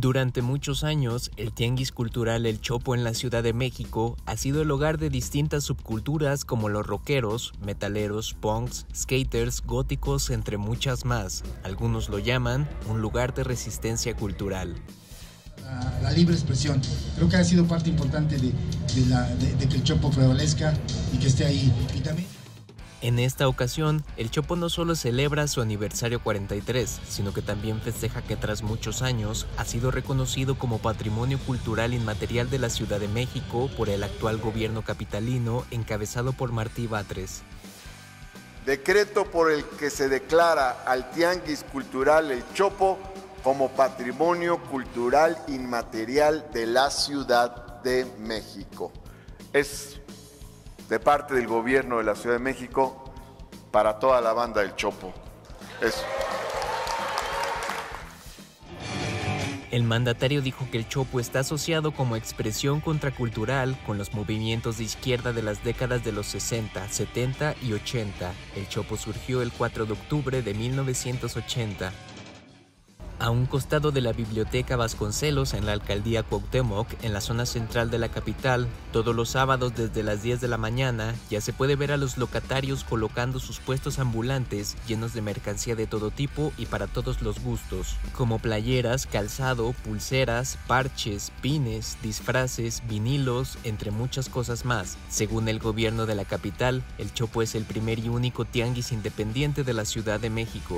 Durante muchos años, el Tianguis Cultural El Chopo en la Ciudad de México ha sido el hogar de distintas subculturas como los rockeros, metaleros, punks, skaters, góticos, entre muchas más. Algunos lo llaman un lugar de resistencia cultural. La libre expresión, creo que ha sido parte importante de que el Chopo prevalezca y que esté ahí. Y también... En esta ocasión, el Chopo no solo celebra su aniversario 43, sino que también festeja que tras muchos años ha sido reconocido como Patrimonio Cultural Inmaterial de la Ciudad de México por el actual gobierno capitalino encabezado por Martí Batres. Decreto por el que se declara al Tianguis Cultural El Chopo como Patrimonio Cultural Inmaterial de la Ciudad de México. Es de parte del gobierno de la Ciudad de México para toda la banda del Chopo. Eso. El mandatario dijo que el Chopo está asociado como expresión contracultural con los movimientos de izquierda de las décadas de los 60, 70 y 80. El Chopo surgió el 4 de octubre de 1980. A un costado de la Biblioteca Vasconcelos en la Alcaldía Cuauhtémoc, en la zona central de la capital, todos los sábados desde las 10 de la mañana ya se puede ver a los locatarios colocando sus puestos ambulantes llenos de mercancía de todo tipo y para todos los gustos, como playeras, calzado, pulseras, parches, pines, disfraces, vinilos, entre muchas cosas más. Según el gobierno de la capital, el Chopo es el primer y único tianguis independiente de la Ciudad de México.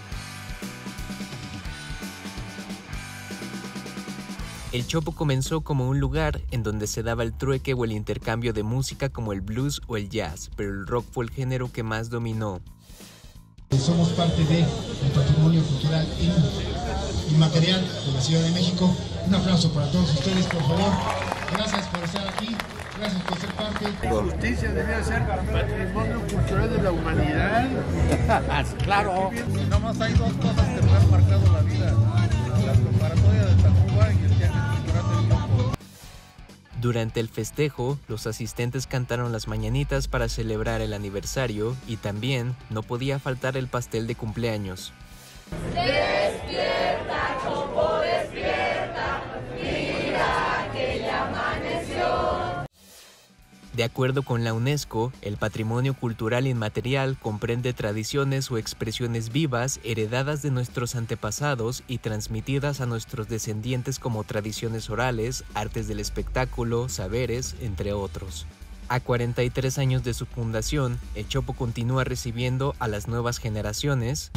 El Chopo comenzó como un lugar en donde se daba el trueque o el intercambio de música como el blues o el jazz, pero el rock fue el género que más dominó. Somos parte del patrimonio cultural inmaterial de la Ciudad de México. Un aplauso para todos ustedes, por favor. Gracias por estar aquí, gracias por ser parte. La justicia debe ser patrimonio cultural de la humanidad. Claro. Nomás hay dos cosas que me han marcado la vida. La preparatoria de Tacuba y el Tianguis Cultural del Chopo. Durante el festejo, los asistentes cantaron las mañanitas para celebrar el aniversario y también no podía faltar el pastel de cumpleaños. Despierta, Chopo, despierta, mira que ya amaneció. De acuerdo con la UNESCO, el patrimonio cultural inmaterial comprende tradiciones o expresiones vivas heredadas de nuestros antepasados y transmitidas a nuestros descendientes como tradiciones orales, artes del espectáculo, saberes, entre otros. A 43 años de su fundación, el Chopo continúa recibiendo a las nuevas generaciones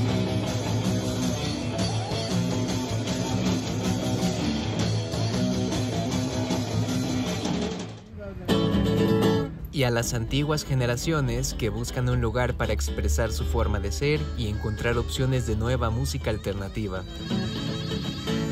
y a las antiguas generaciones que buscan un lugar para expresar su forma de ser y encontrar opciones de nueva música alternativa.